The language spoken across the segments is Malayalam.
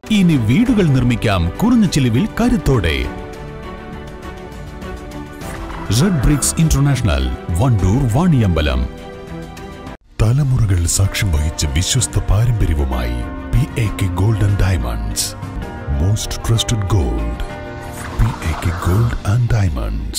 ഇനി വീടുകൾ നിർമ്മിക്കാം കുറഞ്ഞ ചിലവിൽ കരുത്തോടെ. Red bricks international, Wandoor, Vaniyambalam. തലമുറകൾ സാക്ഷ്യം വഹിച്ച വിശ്വസ്ത പാരമ്പര്യവുമായി PAK Gold and Diamonds. Most trusted gold. PAK Gold and Diamonds.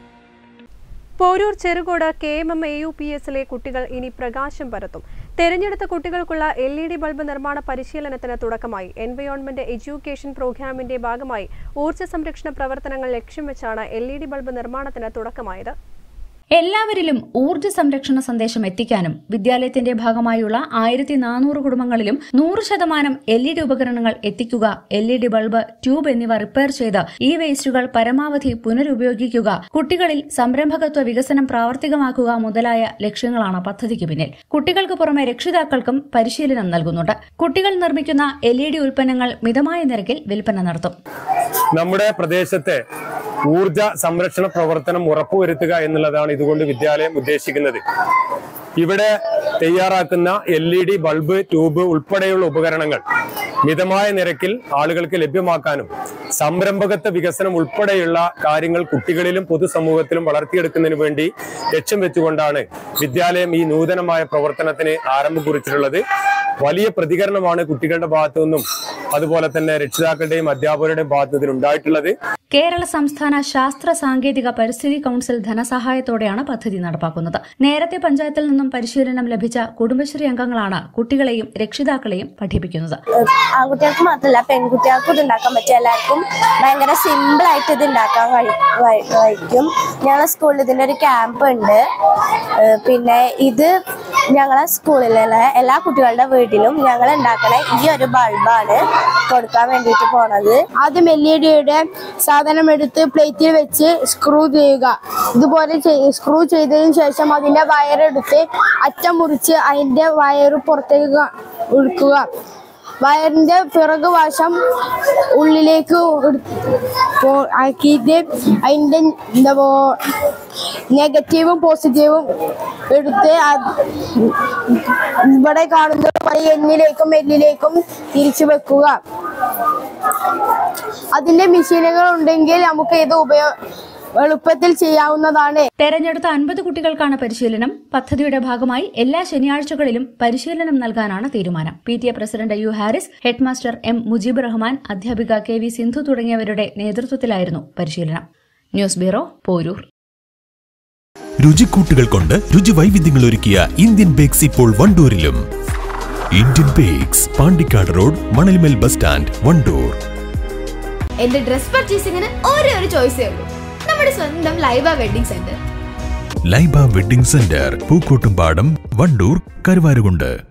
Poroor Cherukode KMM AUPSലെ കുട്ടികൾ ഇനി പ്രകാശം പരത്തും. തെരഞ്ഞെടുത്ത കുട്ടികൾക്കുള്ള LED ബൾബ് നിർമ്മാണ പരിശീലനത്തിന് തുടക്കമായി. എൻവയോൺമെന്റ് എഡ്യൂക്കേഷൻ പ്രോഗ്രാമിന്റെ ഭാഗമായി ഊർജ്ജ സംരക്ഷണ പ്രവർത്തനങ്ങൾ ലക്ഷ്യം വെച്ചാണ് LED ബൾബ് നിർമ്മാണത്തിന് തുടക്കമായത്. എല്ലാവരിലും ഊർജ്ജ സംരക്ഷണ സന്ദേശം എത്തിക്കാനും വിദ്യാലയത്തിന്റെ ഭാഗമായുള്ള 1400 കുടുംബങ്ങളിലും 100% LED ഉപകരണങ്ങൾ എത്തിക്കുക, LED ബൾബ്, ട്യൂബ് എന്നിവ റിപ്പയർ ചെയ്ത് ഈ വേസ്റ്റുകൾ പരമാവധി പുനരുപയോഗിക്കുക, കുട്ടികളിൽ സംരംഭകത്വ വികസനം പ്രാവർത്തികമാക്കുക മുതലായ ലക്ഷ്യങ്ങളാണ് പദ്ധതിക്ക് പിന്നിൽ. കുട്ടികൾക്ക് പുറമെ രക്ഷിതാക്കൾക്കും പരിശീലനം നൽകുന്നുണ്ട്. കുട്ടികൾ നിർമ്മിക്കുന്ന LED ഉൽപ്പന്നങ്ങൾ മിതമായ നിരക്കിൽ വിൽപ്പന നടത്തും. നമ്മുടെ പ്രദേശത്തെ ഊർജ സംരക്ഷണ പ്രവർത്തനം ഉറപ്പുവരുത്തുക എന്നുള്ളതാണ് ഇതുകൊണ്ട് വിദ്യാലയം ഉദ്ദേശിക്കുന്നത്. ഇവിടെ തയ്യാറാക്കുന്ന LED ബൾബ്, ട്യൂബ് ഉൾപ്പെടെയുള്ള ഉപകരണങ്ങൾ മിതമായ നിരക്കിൽ ആളുകൾക്ക് ലഭ്യമാക്കാനും സംരംഭകത്വ വികസനം ഉൾപ്പെടെയുള്ള കാര്യങ്ങൾ കുട്ടികളിലും പൊതുസമൂഹത്തിലും വളർത്തിയെടുക്കുന്നതിന് വേണ്ടി ലക്ഷ്യം വെച്ചുകൊണ്ടാണ് വിദ്യാലയം ഈ നൂതനമായ പ്രവർത്തനത്തിന് ആരംഭം കുറിച്ചിട്ടുള്ളത്. വലിയ പ്രതികരണമാണ് കുട്ടികളുടെ ഭാഗത്തു നിന്നും അതുപോലെ തന്നെ രക്ഷിതാക്കളുടെയും അധ്യാപകരുടെയും ഭാഗത്തു നിന്നും ഉണ്ടായിട്ടുള്ളത്. കേരള സംസ്ഥാന ശാസ്ത്ര സാങ്കേതിക പരിസ്ഥിതി കൌൺസിൽ ധനസഹായത്തോടെയാണ് പദ്ധതി നടപ്പാക്കുന്നത്. നേരത്തെ പഞ്ചായത്തിൽ നിന്നും പരിശീലനം ലഭിച്ച കുടുംബശ്രീ അംഗങ്ങളാണ് കുട്ടികളെയും രക്ഷിതാക്കളെയും പഠിപ്പിക്കുന്നത്. ആൺകുട്ടികൾക്ക് മാത്രമല്ല പെൺകുട്ടികൾക്കും ഇത് ഉണ്ടാക്കാൻ പറ്റും. എല്ലാവർക്കും ഭയങ്കര സിമ്പിൾ ആയിട്ട് ഇത് ഉണ്ടാക്കാൻ കഴിയും. ഞങ്ങളെ സ്കൂളിൽ ഇതിന്റെ ഒരു ക്യാമ്പ് ഉണ്ട്. പിന്നെ ഇത് ഞങ്ങളെ സ്കൂളിലുള്ള എല്ലാ കുട്ടികളുടെ വീട്ടിലും ഞങ്ങൾ ഉണ്ടാക്കണ ഈ ഒരു ബൾബാണ് കൊടുക്കാൻ വേണ്ടിയിട്ട് പോണത്. ആദ്യം LED സാധനം എടുത്ത് പ്ലേറ്റിൽ വെച്ച് സ്ക്രൂ ചെയ്യുക. ഇതുപോലെ സ്ക്രൂ ചെയ്തതിനു ശേഷം അതിന്റെ വയറെടുത്ത് അറ്റം മുറിച്ച് അതിന്റെ വയറ് പുറത്തേക്ക് ഒഴുക്കുക. വയറിന്റെ പിറകു വശം ഉള്ളിലേക്ക് ആക്കിയിട്ട് അതിന്റെ നെഗറ്റീവും പോസിറ്റീവും എടുത്ത് ഇവിടെ കാണുന്ന Nലേക്കും Lലേക്കും തിരിച്ചു വെക്കുക. അതിന്റെ മെഷീനുകൾ ഉണ്ടെങ്കിൽ നമുക്ക് ഇത് എളുപ്പത്തിൽ ചെയ്യാവുന്നതാണ്. തെരഞ്ഞെടുത്ത 50 കുട്ടികൾക്കാണ് പരിശീലനം. പദ്ധതിയുടെ ഭാഗമായി എല്ലാ ശനിയാഴ്ചകളിലും പരിശീലനം നൽകാനാണ് തീരുമാനം. PTA president U Haris, headmaster M Mujeeb Rahman, അധ്യാപിക KV സിന്ധു തുടങ്ങിയവരുടെ നേതൃത്വത്തിലായിരുന്നു പരിശീലനം. News bureau, Poroor. രുചിക്കൂട്ടുകൾ കൊണ്ട് രുചി വൈവിധ്യങ്ങൾ ഒരുക്കിയ ഇന്ത്യൻ ബേക്സ് ഇപ്പോൾ വണ്ടൂരിലും. Indian bakes, Pandikkad road, Manalmel bus stand, Wandoor. എന്റെ ഡ്രസ് പർച്ചേസിംഗിന് ഒരേ ഒരു ചോയ്സേ ഉള്ളൂ, നമ്മുടെ സ്വന്തം Laiba wedding centre. Laiba wedding centre, Pookkottumpadam, Wandoor, Karuvarakundu.